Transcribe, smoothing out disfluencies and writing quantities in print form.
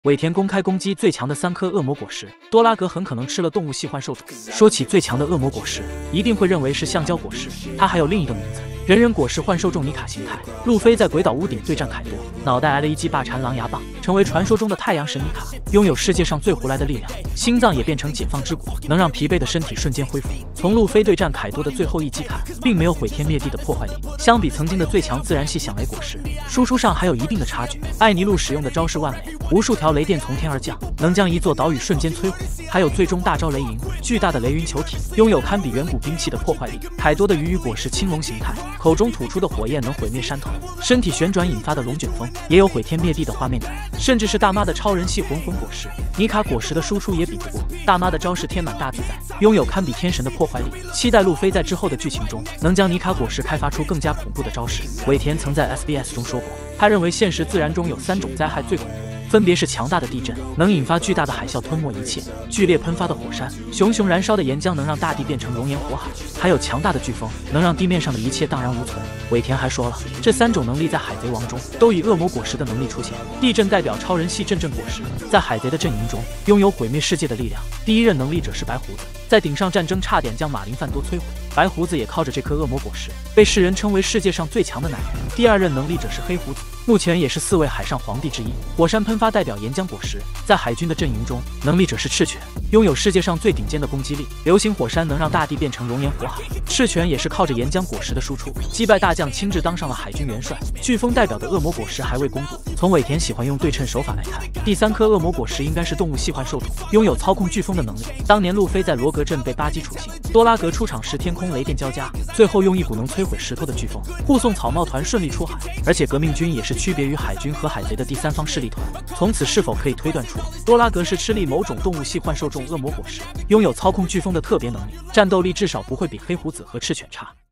尾田公开攻击最强的3颗恶魔果实，多拉格很可能吃了动物系幻兽种。说起最强的恶魔果实，一定会认为是橡胶果实，它还有另一个名字。 人人果实幻兽种尼卡形态，路飞在鬼岛屋顶对战凯多，脑袋挨了一记霸缠狼牙棒，成为传说中的太阳神尼卡，拥有世界上最胡来的力量，心脏也变成解放之骨，能让疲惫的身体瞬间恢复。从路飞对战凯多的最后一击看，并没有毁天灭地的破坏力，相比曾经的最强自然系响雷果实，输出上还有一定的差距。艾尼路使用的招式万雷，无数条雷电从天而降，能将一座岛屿瞬间摧毁。还有最终大招雷银，巨大的雷云球体，拥有堪比远古兵器的破坏力。凯多的鱼羽果实青龙形态。 口中吐出的火焰能毁灭山头，身体旋转引发的龙卷风也有毁天灭地的画面感，甚至是大妈的超人系魂果实，尼卡果实的输出也比不过。大妈的招式天满大自在，拥有堪比天神的破坏力。期待路飞在之后的剧情中能将尼卡果实开发出更加恐怖的招式。尾田曾在 SBS 中说过，他认为现实自然中有3种灾害最恐怖。 分别是强大的地震，能引发巨大的海啸吞没一切；剧烈喷发的火山，熊熊燃烧的岩浆能让大地变成熔岩火海；还有强大的飓风，能让地面上的一切荡然无存。尾田还说了，这3种能力在海贼王中都以恶魔果实的能力出现。地震代表超人系阵阵果实，在海贼的阵营中拥有毁灭世界的力量。第一任能力者是白胡子，在顶上战争差点将马林范多摧毁，白胡子也靠着这颗恶魔果实，被世人称为世界上最强的男人。第2任能力者是黑胡子。 目前也是4位海上皇帝之一。火山喷发代表岩浆果实，在海军的阵营中，能力者是赤犬，拥有世界上最顶尖的攻击力。流星火山能让大地变成熔岩火海，赤犬也是靠着岩浆果实的输出，击败大将，亲自当上了海军元帅。飓风代表的恶魔果实还未公布。从尾田喜欢用对称手法来看，第3颗恶魔果实应该是动物系幻兽种，拥有操控飓风的能力。当年路飞在罗格镇被巴基处刑，多拉格出场时天空雷电交加，最后用一股能摧毁石头的飓风护送草帽团顺利出海，而且革命军也是 区别于海军和海贼的第3方势力团，从此是否可以推断出多拉格是吃力某种动物系幻兽种恶魔果实，拥有操控飓风的特别能力，战斗力至少不会比黑胡子和赤犬差。